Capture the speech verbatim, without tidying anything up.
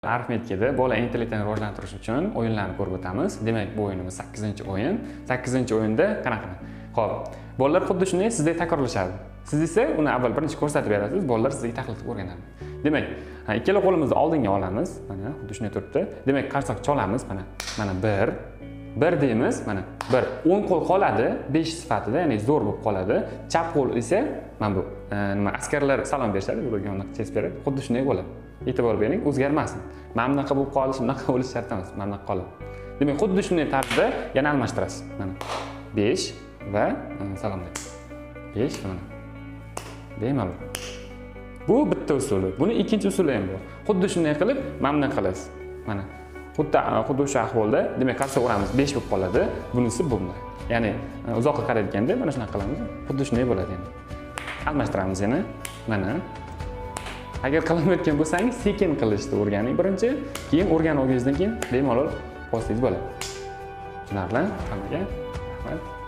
Arifmetikada bola intellektini rivojlantirish uchun o'yinlarni ko'rib o'tamiz. Demak, bu o'yinimiz sakkizinchi o'yin. sakkizinchi o'yinda qanaqa? Xo'p, bolalar xuddi shunday sizdek takrorlashadi. Siz esa uni avval birinchi ko'rsatib berasiz, bolalar sizga taqlid qilib o'rganadi. Demak, ikkala qo'limizni oldinga olamiz. Mana xuddi shunday turibdi. Demak, qarsak chalamiz. Mana, mana bir, bir deymiz. Mana bir. o'ng qo'l qoladi, besh sifatida, ya'ni zo'r bo'lib qoladi. Chap qo'l esa mana bu nima askarlar salom berishadi, bularga uni chesib beradi. Xuddi shunday bo'ladi. E'tibor bering, o'zgarmasin. Mana bunaqa bo'lib qolishi, bunaqa bo'lishi shart emas. Mana bunaqa qoladi. Demak, xuddi shunday tarzda yana almashtirasiz. Mana besh va salomlaysiz. besh mana. Bemalol. Bu bitta usuli. Buni ikkinchi usuli ham bor. Xuddi shunday qilib, mana bunaqa qilasiz. Mana xuddi xuddi o'sha ahvolda, demak, qarsak uramiz, besh bo'lib qoladi. Bunisi bunday. Ya'ni uzoqqa qarayotganda mana shunaqa qilamiz. Xuddi shunday bo'ladi endi. Almashtiramiz yana. Mana agar qilmayotgan bo'lsangiz, sekin qilishni o'rganing birinchi, keyin o'rganib olganingizdan keyin bemalol bossangiz bo'ladi. Tushunarli? Hammaga rahmat.